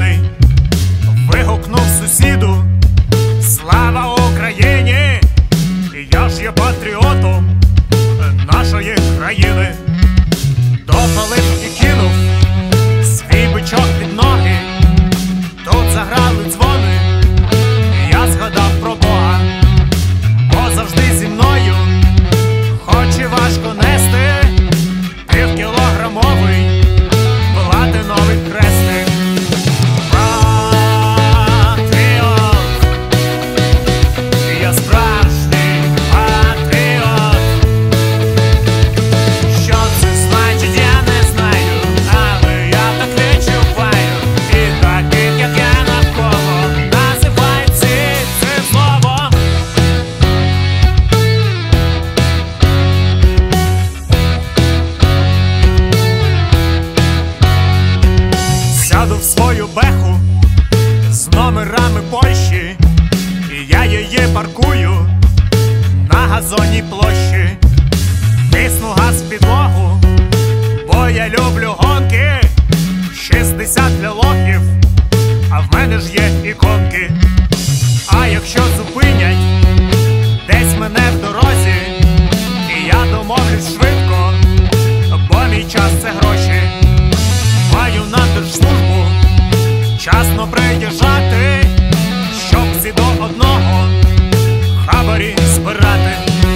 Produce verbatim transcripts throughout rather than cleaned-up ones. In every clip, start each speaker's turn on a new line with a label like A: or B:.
A: країни. Вигукнув сусіду: слава Україні! Я ж є патріотом нашої країни. Запалив і кинув свій бичок під ноги. Тут заграли дзвони, я згадав про Бога. Бо завжди зі мною, хоч і важко нести півкілограмовий платиновий хрестик. Патріот, я справжній патріот. Що це значить, я не знаю, але я так відчуваю. І таких, як я, навколо називають цим словом. Сяду в свою беху з номерами Польщі, і я її паркую на газонній площі. Тисну газ в підлогу, бо я люблю гонки. шістдесят для лохів, а в мене ж є іконки. А якщо зупинять десь мене в дорозі, і я домовлюсь швидко, бо мій час – це гроші. Маю на держ.службу вчасно приїжджати, щоб всі до одного хабарі збирати.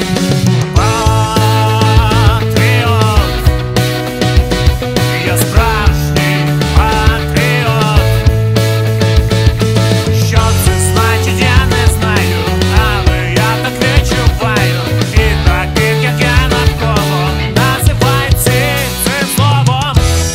A: Патріот, я справжній патріот. Що це значить, я не знаю, але я так відчуваю. І таких, як я, навколо називають цим словом.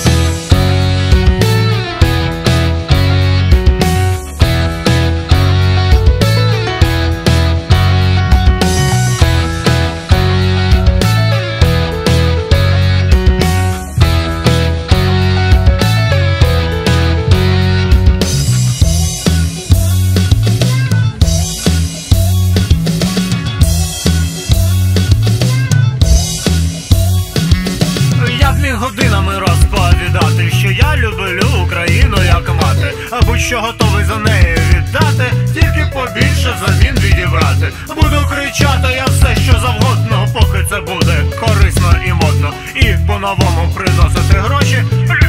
A: Я б міг годинами розповідати, що я люблю Україну як мати, а будь-що готовий за неї віддати, тільки побільше взамін відібрати. Буду кричати я все, що завгодно, поки це буде корисно і модно, і по-новому приносити гроші.